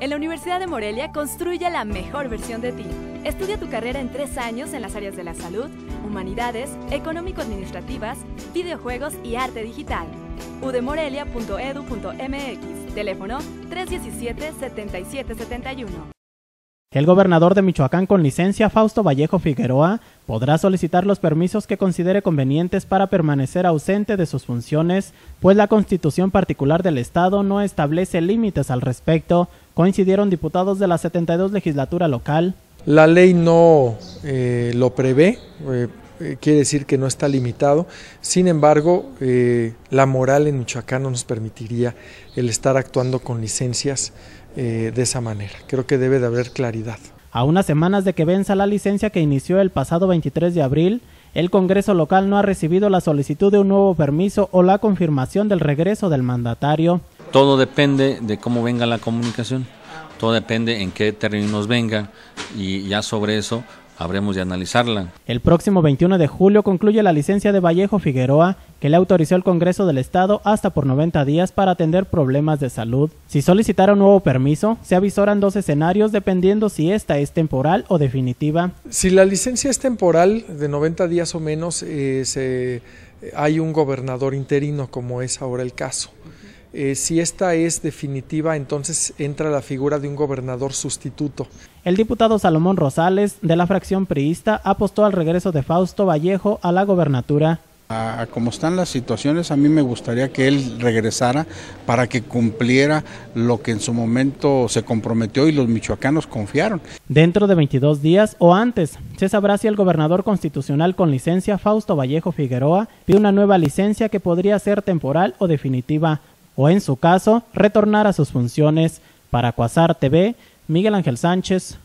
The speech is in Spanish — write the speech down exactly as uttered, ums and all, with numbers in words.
En la Universidad de Morelia construye la mejor versión de ti. Estudia tu carrera en tres años en las áreas de la salud, humanidades, económico-administrativas, videojuegos y arte digital. u d morelia punto e d u punto m x, teléfono tres uno siete, siete siete siete uno. El gobernador de Michoacán con licencia, Fausto Vallejo Figueroa, podrá solicitar los permisos que considere convenientes para permanecer ausente de sus funciones, pues la Constitución particular del Estado no establece límites al respecto, coincidieron diputados de la setenta y dos legislatura local. La ley no eh, lo prevé, eh, eh, quiere decir que no está limitado, sin embargo, eh, la moral en Michoacán no nos permitiría el estar actuando con licencias Eh, de esa manera. Creo que debe de haber claridad. A unas semanas de que venza la licencia que inició el pasado veintitrés de abril, el Congreso local no ha recibido la solicitud de un nuevo permiso o la confirmación del regreso del mandatario. Todo depende de cómo venga la comunicación, todo depende en qué términos venga y ya sobre eso habremos de analizarla. El próximo veintiuno de julio concluye la licencia de Vallejo Figueroa, que le autorizó el Congreso del Estado hasta por noventa días para atender problemas de salud. Si solicitara un nuevo permiso, se avisoran dos escenarios dependiendo si esta es temporal o definitiva. Si la licencia es temporal, de noventa días o menos, eh, se, hay un gobernador interino, como es ahora el caso. Eh, si esta es definitiva, entonces entra la figura de un gobernador sustituto. El diputado Salomón Rosales, de la fracción priista, apostó al regreso de Fausto Vallejo a la gobernatura. A como están las situaciones, a mí me gustaría que él regresara para que cumpliera lo que en su momento se comprometió y los michoacanos confiaron. Dentro de veintidós días o antes, se sabrá si el gobernador constitucional con licencia, Fausto Vallejo Figueroa, pide una nueva licencia que podría ser temporal o definitiva, o en su caso, retornar a sus funciones. Para Cuasar T V, Miguel Ángel Sánchez.